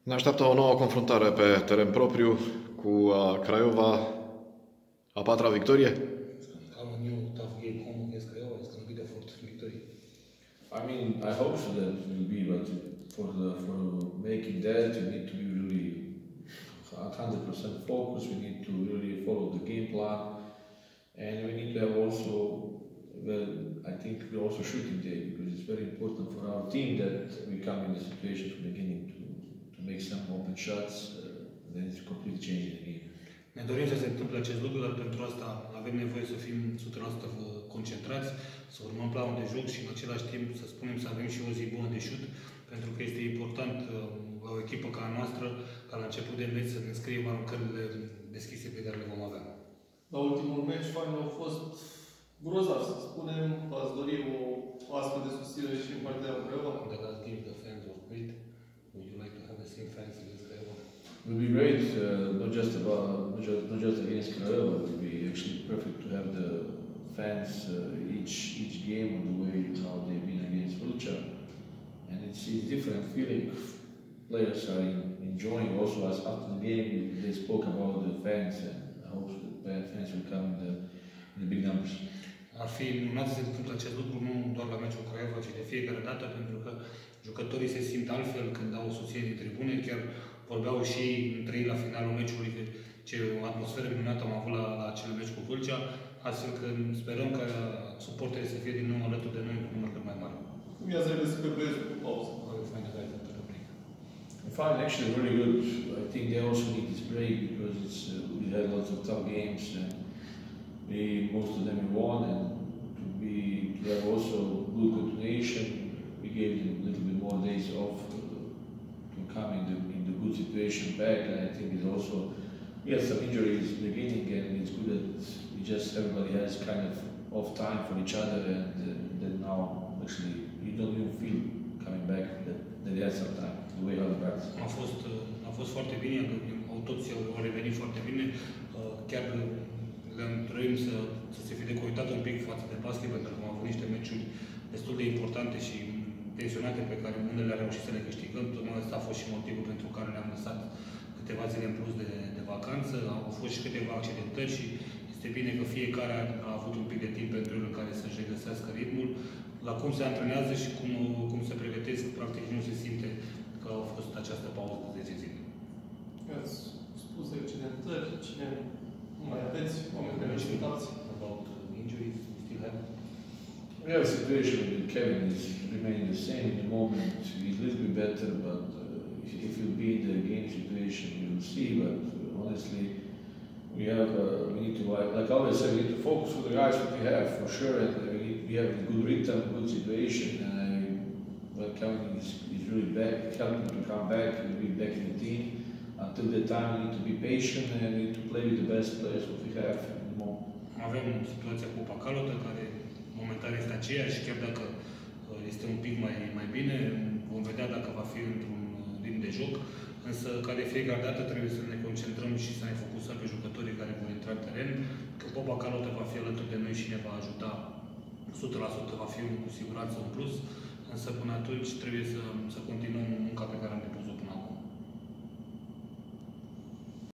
Ne așteaptă o nouă confruntare pe teren propriu cu Craiova, a patra victorie. Have a new tough game home against Craiova. It's going to be the fourth victory. I mean, I hope so that it will be, but for making that, you need to be really 100% focused. We need to really follow the game plan, and we need to have also, well, I think we also shooting day, because it's very important for our team that we come in the situation from the beginning to make some open shots, then it's completely changing the game. Ne dorim să se întâmple acest lucru, dar pentru asta avem nevoie să fim 100% concentrați, să urmăm planul de joc și în același timp să spunem să avem și o zi bună de șut, pentru că este important la o echipă ca a noastră, ca la început de meci să ne scriem aruncările deschise pe care le vom avea. La ultimul meci, fanii au fost grozavi, să spunem. Ați dori o astfel de susținere și în partea Craiova? The last game the fans were great. Would you like to have the same fans against Craiova? It would be great, not just against Craiova. It would be actually perfect to have the fans each game on the way how they've been against Vâlcea, and it's a different feeling. Players are enjoying also as after the game they spoke about the fans, and I hope that fans will come in the big numbers. Ar fi minunat să se întâmple acest lucru nu doar la meciul Craiova, ci de fiecare dată, pentru că jucătorii se simt altfel când au susținere din tribune. Chiar vorbeau și ei între ei la finalul meciului ce atmosferă minunată am avut la acel meci cu Vâlcea, astfel că sperăm ca suporterii să fie din nou alături de noi cu număr cât mai mare. Cum i-ați regăsit pe băieți cu pauză? I find actually really good. I think they also need this break because we had lots of tough games and most of them we won, and to have also good continuation, we gave them a little bit more days off to come in the good situation back. And I think it's also we had some injuries in the beginning, and it's good that everybody has kind of off time for each other, and then now actually you don't even feel coming back that they had some time. The way how the practice. A fost foarte bine, toți au revenit foarte bine. Chiar le-am dorit să se fi decoitat un pic față de basket, pentru că am avut niște meciuri destul de importante și tensionate pe care unele le-am reușit să le câștigăm. Tocmai ăsta a fost și motivul pentru care le-am lăsat câteva zile în plus de vacanță. Au fost și câteva accidentări și este bine că fiecare a avut un pic de timp pentru el în care să-și regăsească ritmul. La cum se antrenează și cum se pregătesc, practic nu se simte că a fost această pauză de 10 zile. Ați spus de accidentări, cine mai aveți, oameni care așteptați? About injuries, we still have? Yeah, the situation with Kevin is remaining the same at the moment. He's a little bit better, but if he'll be in the game situation, you'll see. But honestly, we need to, like I always say, we need to focus on the guys that we have for sure, and we have a good rhythm, good situation, and well, Kevin is really back, helping to come back and be back in the team. Until that time, we need to be patient and we need to play with the best players that we have at the moment. Avem situația cu Pacalotă, care momentan este aceeași, chiar dacă este un pic mai bine, vom vedea dacă va fi într-un ritm de joc, însă ca de fiecare dată trebuie să ne concentrăm și să ne focusăm pe jucătorii care vor intra în teren, că Pacalotă va fi alături de noi și ne va ajuta 100%, va fi cu siguranță un plus, însă până atunci trebuie să continuăm munca pe care am depus-o